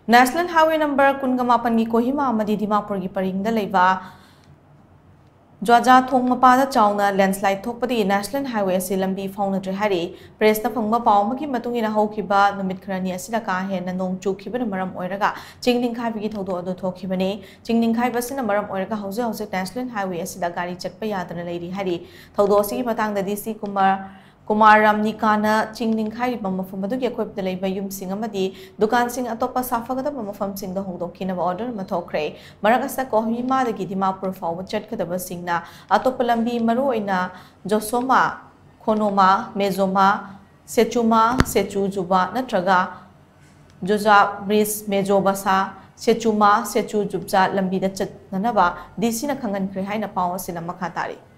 National Highway number Kungamapan gi Kohima amadi Dimapur gi paringda leiba Jwaja thong mapada chawna landslide thokpadi National Highway asi lambi faunadre hari press na phangba pawmagi matungina haukiba numit khrani asida ka hena nong chukibana maram oiraga chingning khai gi thodo ado thokhibani chingning khai basina maram oiraga hauze National Highway asida gari chatpa yadana leiri hari thodo si matang da DC Kumar Ramnikana chingning khai mafam adu gi khop delai bayum singamadi dukan sing atopa safagada mafam sing da hongdokina order mathokre maragasa kohima da gi Dimapur faw chatkadaba singna atopa lambi maroina Josoma Khonoma Mezoma Sechuma Sechujuba natraga Joja Bris Mejobasa Sechuma Sechujubja lambi da chatnanaba DC na khangan kre haina paw sina makhatari